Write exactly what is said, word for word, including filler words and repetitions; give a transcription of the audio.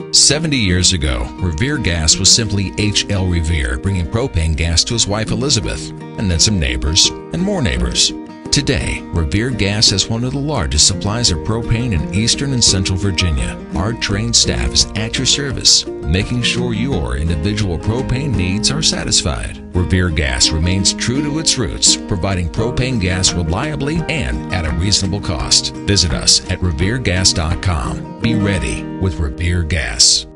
seventy years ago, Revere Gas was simply H L Revere, bringing propane gas to his wife Elizabeth, and then some neighbors, and more neighbors. Today, Revere Gas has one of the largest supplies of propane in eastern and central Virginia. Our trained staff is at your service, making sure your individual propane needs are satisfied. Revere Gas remains true to its roots, providing propane gas reliably and at a reasonable cost. Visit us at revere gas dot com. Be ready with Revere Gas.